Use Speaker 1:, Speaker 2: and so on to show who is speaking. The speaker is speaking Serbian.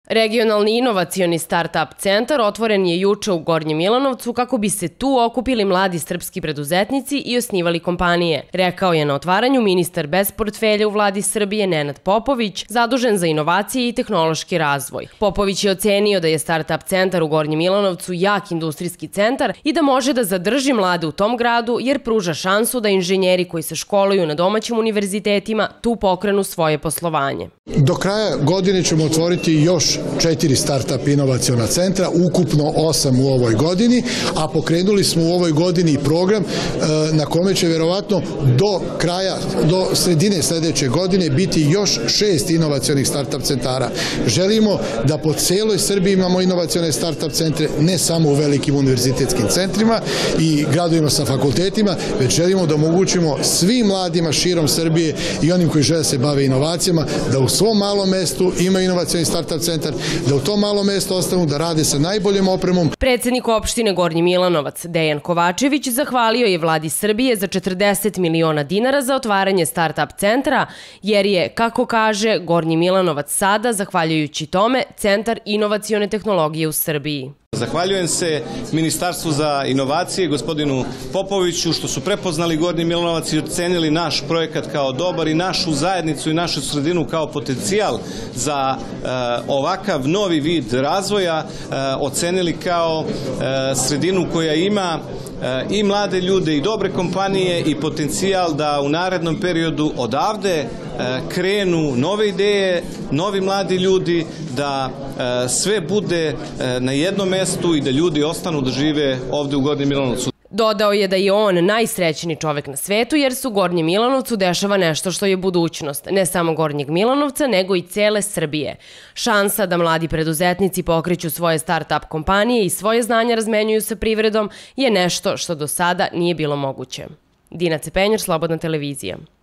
Speaker 1: Regionalni inovacioni start-up centar otvoren je juče u Gornjem Milanovcu kako bi se tu okupili mladi srpski preduzetnici i osnivali kompanije, rekao je na otvaranju ministar bez portfelja u vladi Srbije Nenad Popović, zadužen za inovacije i tehnološki razvoj. Popović je ocenio da je start-up centar u Gornjem Milanovcu jak industrijski centar i da može da zadrži mlade u tom gradu jer pruža šansu da inženjeri koji se školuju na domaćim univerzitetima tu pokrenu svoje poslovanje.
Speaker 2: Do kraja godine ćemo otvoriti još 4 start-up inovaciona centra, ukupno 8 u ovoj godini, a pokrenuli smo u ovoj godini program na kome će verovatno do sredine sledeće godine biti još 6 inovacionih start-up centara. Želimo da po celoj Srbiji imamo inovacione start-up centre, ne samo u velikim univerzitetskim centrima i gradovima sa fakultetima, već želimo da omogućimo svim mladima širom Srbije i onim koji žele da se bave inovacijama, da u svom malom mestu imaju inovacioni start-up centar, da u tom malom mestu ostanu da rade sa najboljom opremom.
Speaker 1: Predsednik opštine Gornji Milanovac, Dejan Kovačević, zahvalio je vladi Srbije za 40 miliona dinara za otvaranje start-up centra, jer je, kako kaže, Gornji Milanovac sada, zahvaljujući tome, centar inovacione tehnologije u Srbiji.
Speaker 3: Zahvaljujem se Ministarstvu za inovacije, gospodinu Popoviću, što su prepoznali Gornji Milanovac i ocenili naš projekat kao dobar i našu zajednicu i našu sredinu kao potencijal za ovakav novi vid razvoja, ocenili kao sredinu koja ima i mlade ljude i dobre kompanije i potencijal da u narednom periodu odavde krenu nove ideje, novi mladi ljudi, da sve bude na jednom mestu i da ljudi ostanu da žive ovde u Gornjem Milanovcu.
Speaker 1: Dodao je da je on najsrećniji čovek na svetu jer se u Gornjem Milanovcu dešava nešto što je budućnost, ne samo Gornjeg Milanovca, nego i cele Srbije. Šansa da mladi preduzetnici pokreću svoje start-up kompanije i svoje znanja razmenjuju sa privredom je nešto što do sada nije bilo moguće. Dina Cepenjar, Slobodna televizija.